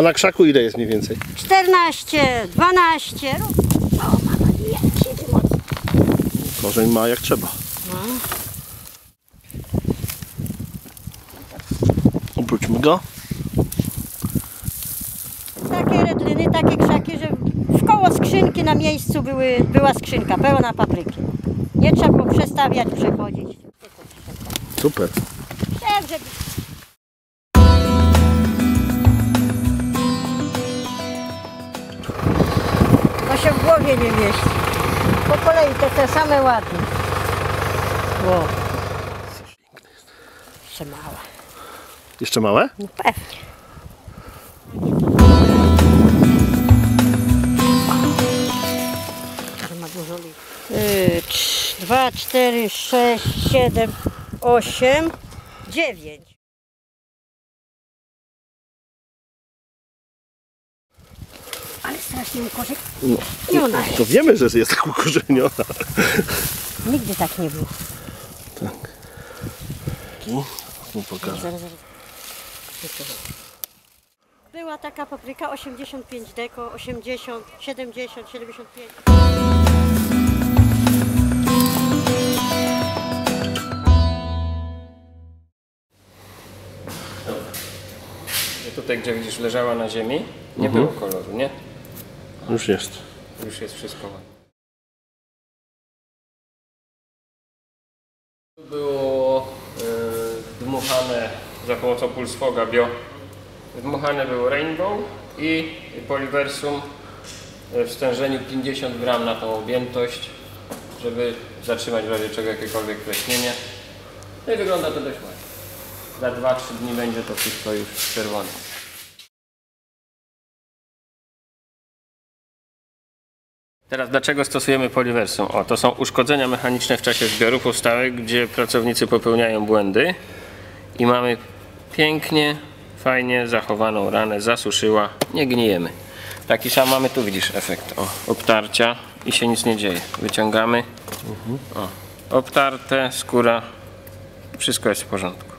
A na krzaku ile jest mniej więcej? 14, 12. O, mama, jak siedzi mocno. Korzeń ma jak trzeba. No. Obróćmy go. Takie redliny, takie krzaki, że w koło skrzynki na miejscu była skrzynka pełna papryki. Nie trzeba było przestawiać, przechodzić. Super. Tak, żeby... To się w głowie nie mieści. Po kolei te same ładne. Wow. Jeszcze małe. Jeszcze małe? No pewnie. 2, 4, 6, 7, 8, 9. Ale strasznie ukorzeń. No, to wiemy, że jest tak ukorzeniona. Nigdy tak nie było. Tak. Tu pokażę. Zaraz. Była taka papryka 85 deko, 80, 70, 75. Tutaj, gdzie widzisz, leżała na ziemi, nie było koloru, nie? Już jest. Już jest wszystko ładne. Tu było dmuchane za pomocą Pulsfoga Bio. Dmuchane było Rainbow i Polyversum w stężeniu 50 gram na tą objętość, żeby zatrzymać w razie czego jakiekolwiek pleśnienie. No i wygląda to dość ładnie. Za 2-3 dni będzie to wszystko już czerwone. Teraz dlaczego stosujemy Polyversum? O, to są uszkodzenia mechaniczne w czasie zbioru powstałe, gdzie pracownicy popełniają błędy i mamy pięknie, fajnie zachowaną ranę, zasuszyła, nie gnijemy. Taki sam mamy, tu widzisz efekt, o, obtarcia i się nic nie dzieje. Wyciągamy, o, obtarte, skóra, wszystko jest w porządku.